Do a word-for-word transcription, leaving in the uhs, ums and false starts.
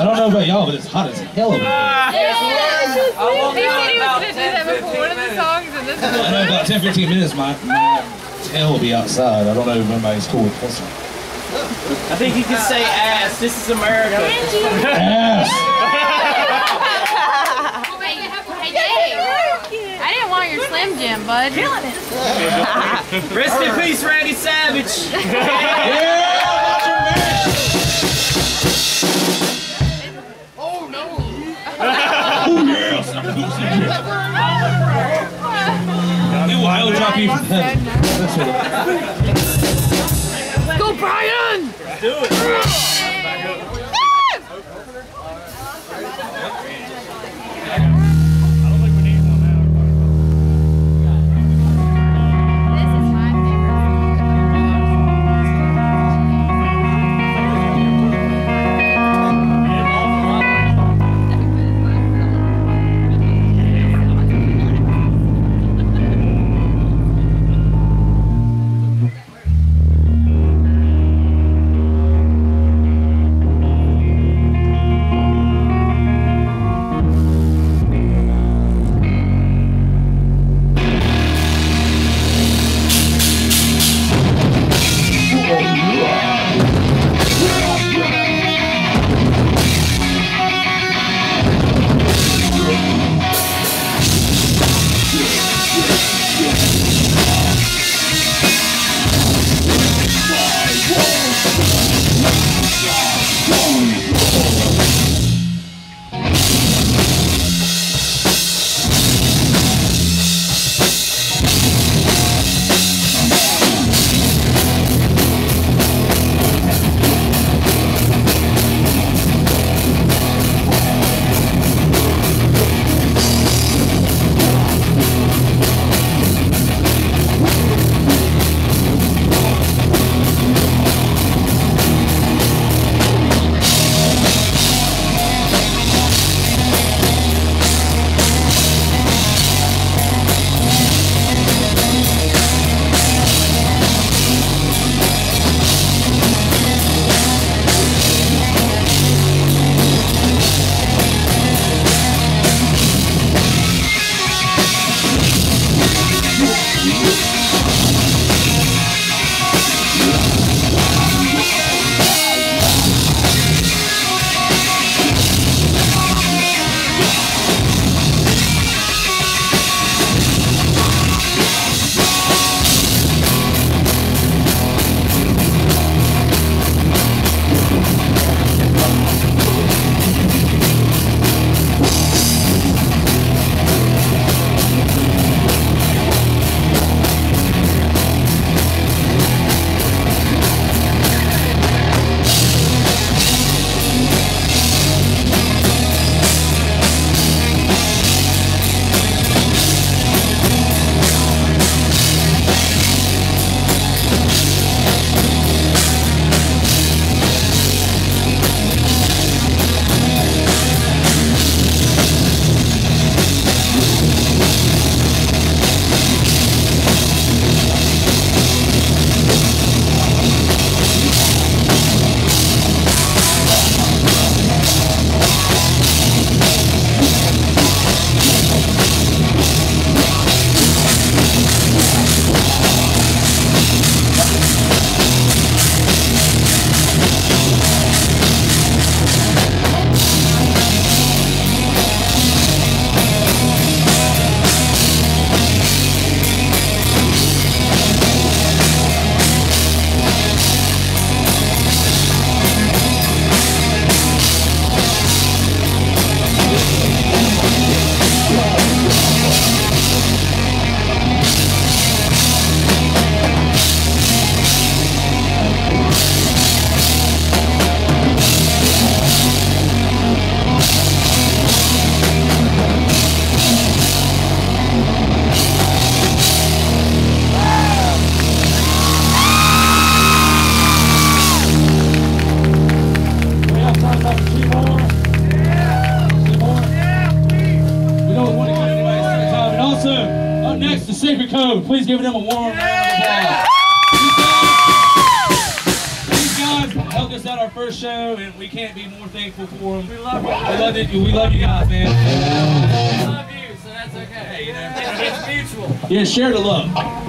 I don't know about y'all, but it's hot as hell over here. Yeah, he said he was going to do that before one of the songs, and this is I know about ten fifteen minutes, my, my tail will be outside. I don't know if anybody's cool with this one. I think you can say ass. This is America. Ass! I didn't want your Slim Jim, bud. Killing it. Rest in peace, Randy Savage. Yeah! Oh no! Oh yeah! I will drop you from heaven. Go, Brian! Do it. Sacred Code. Please give them a warm round of applause. These guys, these guys helped us out our first show, and we can't be more thankful for them. We love you. We love you. We love you guys, man. We love you, so that's okay. Hey, you know. It's mutual. Yeah, share the love.